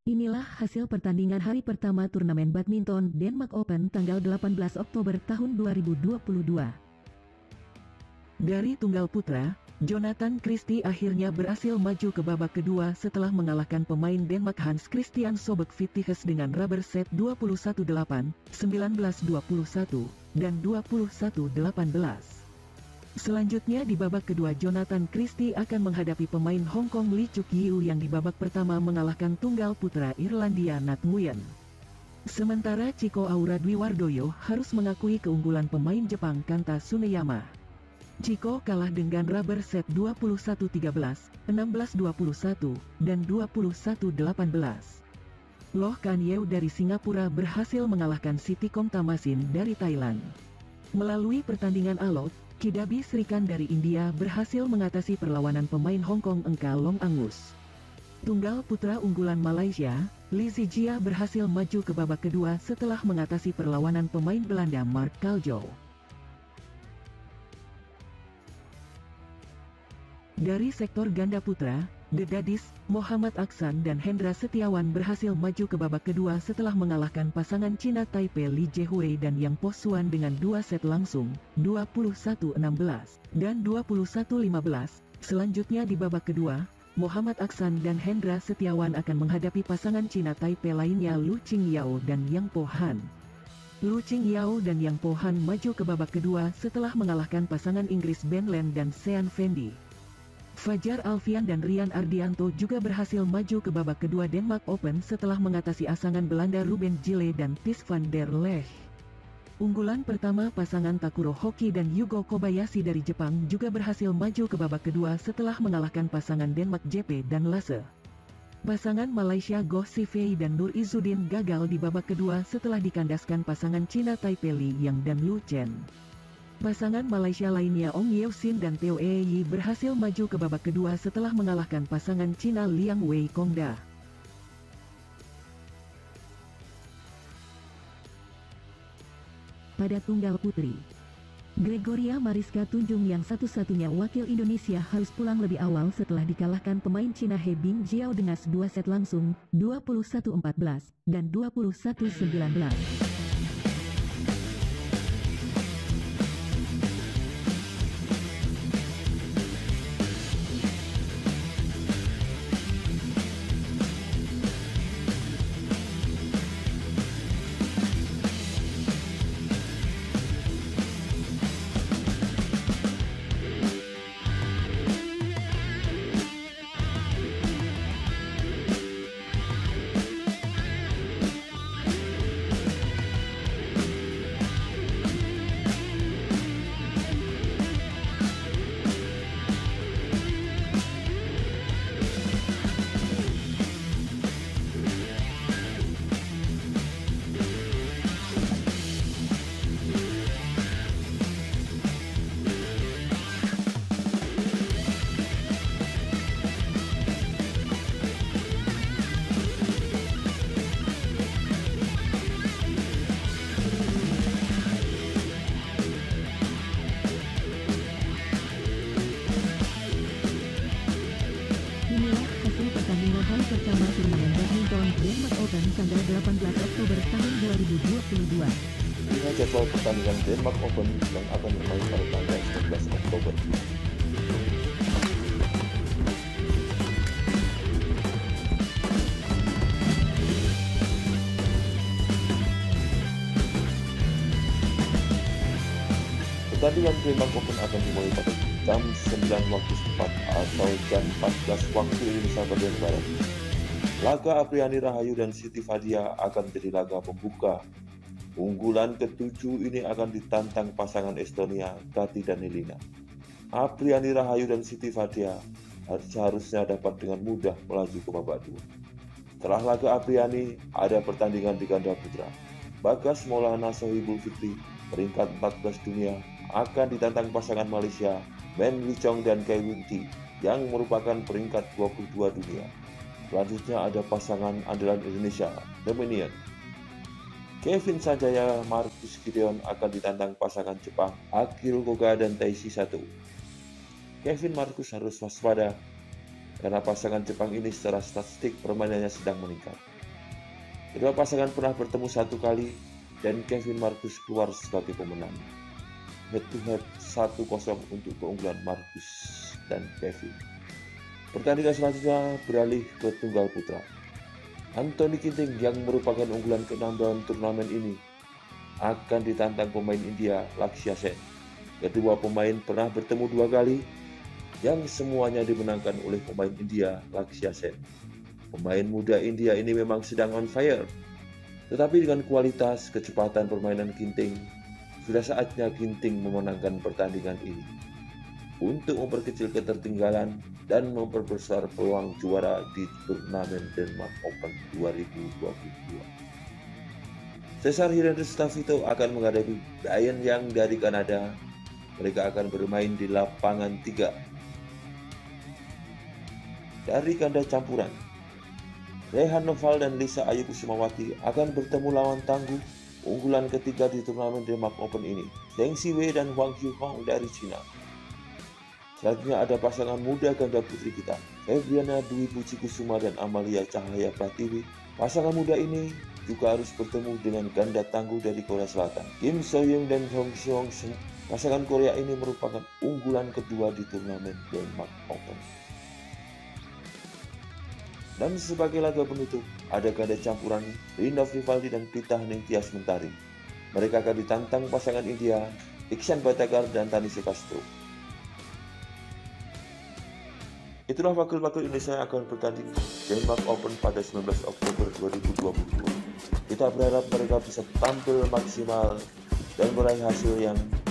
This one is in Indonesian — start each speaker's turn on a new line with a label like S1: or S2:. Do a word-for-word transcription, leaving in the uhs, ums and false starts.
S1: Inilah hasil pertandingan hari pertama turnamen badminton Denmark Open tanggal delapan belas Oktober tahun dua ribu dua puluh dua. Dari tunggal putra, Jonathan Christie akhirnya berhasil maju ke babak kedua setelah mengalahkan pemain Denmark Hans Christian Sobek-Vittiges dengan rubber set dua puluh satu delapan, sembilan belas dua puluh satu, dan dua puluh satu delapan belas. Selanjutnya di babak kedua Jonathan Christie akan menghadapi pemain Hong Kong Lee Chuk Yiu yang di babak pertama mengalahkan tunggal putra Irlandia Nat Nguyen. Sementara Chiko Aura Dwi Wardoyo harus mengakui keunggulan pemain Jepang Kanta Tsuneyama. Chiko kalah dengan rubber set dua puluh satu tiga belas, enam belas dua puluh satu, dan dua puluh satu delapan belas. Loh Kan Yeu dari Singapura berhasil mengalahkan Sitikom Tamasin dari Thailand. Melalui pertandingan alot, Kidabi Srikan dari India berhasil mengatasi perlawanan pemain Hong Kong Engka Long Angus. Tunggal putra unggulan Malaysia, Lee Zijia berhasil maju ke babak kedua setelah mengatasi perlawanan pemain Belanda Mark Kaljo. Dari sektor ganda putra, The Daddies, Muhammad Aksan dan Hendra Setiawan berhasil maju ke babak kedua setelah mengalahkan pasangan Cina Taipei Li Jihui dan Yang Po Xuan dengan dua set langsung, dua puluh satu enam belas, dan dua puluh satu lima belas. Selanjutnya di babak kedua, Muhammad Aksan dan Hendra Setiawan akan menghadapi pasangan Cina Taipei lainnya Lu Qingyao dan Yang Po Han. Lu Qingyao dan Yang Po Han maju ke babak kedua setelah mengalahkan pasangan Inggris Ben Len dan Sean Fendi. Fajar Alfian dan Rian Ardianto juga berhasil maju ke babak kedua Denmark Open setelah mengatasi asangan Belanda Ruben Gille dan Ties van der Leegh. Unggulan pertama pasangan Takuro Hoki dan Yugo Kobayashi dari Jepang juga berhasil maju ke babak kedua setelah mengalahkan pasangan Denmark J P dan Lasse. Pasangan Malaysia Goh Sifei dan Nur Izzuddin gagal di babak kedua setelah dikandaskan pasangan Cina Taipei Li Yang dan Lu Chen. Pasangan Malaysia lainnya Ong Yeo Sin dan Teo Ee Yi berhasil maju ke babak kedua setelah mengalahkan pasangan Cina Liang Wei Kongda. Pada tunggal putri, Gregoria Mariska Tunjung yang satu-satunya wakil Indonesia harus pulang lebih awal setelah dikalahkan pemain Cina He Bingjiao dengan dua set langsung, dua puluh satu empat belas, dan dua puluh satu sembilan belas. Pertandingan hari pertama turnamen badminton Denmark Open tanggal delapan belas Oktober tahun dua ribu dua puluh dua.
S2: Inilah jadwal pertandingan Denmark Open yang akan bermain pada tanggal sembilan belas Oktober. Pertandingan Denmark Open akan dimulai pada jam sembilan waktu setempat atau jam empat belas waktu Indonesia bagian Barat. Laga Apriani Rahayu dan Siti Fadia akan menjadi laga pembuka. Unggulan ketujuh ini akan ditantang pasangan Estonia, Kati dan Elina. Apriani Rahayu dan Siti Fadia seharusnya dapat dengan mudah melaju ke babak dua. Setelah laga Apriani, ada pertandingan di ganda putra. Bagas Maulana Sohibul Fikri, peringkat empat belas dunia, akan ditantang pasangan Malaysia, Men Wicong dan Kai Winti, yang merupakan peringkat dua puluh dua dunia. Selanjutnya ada pasangan andalan Indonesia, Dominion. Kevin Sanjaya Marcus Gideon akan ditantang pasangan Jepang, Akiro Koga dan Taishi Sato. Kevin Marcus harus waspada karena pasangan Jepang ini secara statistik permainannya sedang meningkat. Kedua pasangan pernah bertemu satu kali dan Kevin Marcus keluar sebagai pemenang. Head to head satu kosong untuk keunggulan Marcus dan Kevin. Pertandingan selanjutnya beralih ke tunggal putra. Anthony Ginting yang merupakan unggulan keenam dalam turnamen ini akan ditantang pemain India Lakshya Sen. Kedua pemain pernah bertemu dua kali yang semuanya dimenangkan oleh pemain India Lakshya Sen. Pemain muda India ini memang sedang on fire, tetapi dengan kualitas kecepatan permainan Ginting, sudah saatnya Ginting memenangkan pertandingan ini untuk memperkecil ketertinggalan dan memperbesar peluang juara di turnamen Denmark Open dua ribu dua puluh dua. Cesar Hiren Stavito akan menghadapi Brian Yang dari Kanada. Mereka akan bermain di lapangan tiga. Dari ganda campuran, Rehan Noval dan Lisa Ayu Kusumawati akan bertemu lawan tangguh unggulan ketiga di turnamen Denmark Open ini, Deng Siwei dan Wang Yuhong dari Cina. Selanjutnya ada pasangan muda ganda putri kita, Febriana Dwi Puji Kusuma dan Amalia Cahaya Pratiwi. Pasangan muda ini juga harus bertemu dengan ganda tangguh dari Korea Selatan, Kim So-young dan Hong Seong-seung. Pasangan Korea ini merupakan unggulan kedua di turnamen Denmark Open. Dan sebagai laga penutup, ada ganda campuran Rinda Vivaldi dan Pita Ningtyas Mentari. Mereka akan ditantang pasangan India, Iksan Bhattacharya dan Tanisha Castro. Itulah wakil-wakil Indonesia yang akan bertanding Denmark Open pada sembilan belas Oktober dua ribu dua puluh dua. Kita berharap mereka bisa tampil maksimal dan meraih hasil yang